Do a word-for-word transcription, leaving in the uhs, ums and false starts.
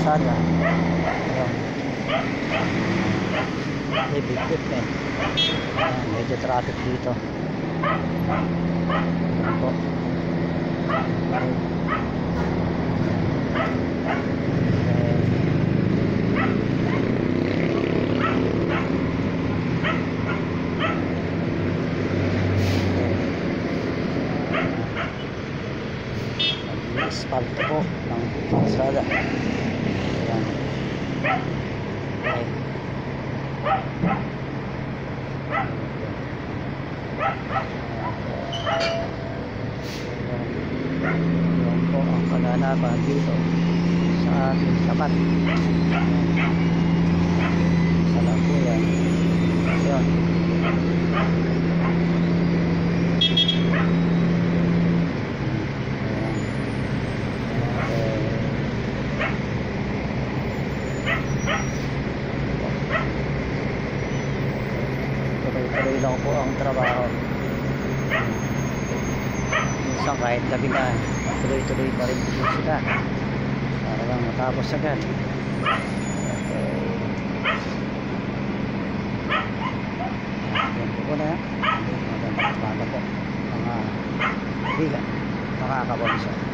kalsada. Ayun. Heavy equipment. Ayan, medyo traffic dito. Ayan po. Okay. Asfalto po ng kalsada. Ayan. Okay. Ayan po ang kaganapan dito sa ating tapat. Sa lang po yan. Ayan. Tuloy-tuloy lang po ang trabaho. Minsan kahit gabi na, tuloy-tuloy pa rin po sila para lang matapos agad. Okay. Yan po po na yan. Magandang umaga po mga biga, mga kababisa.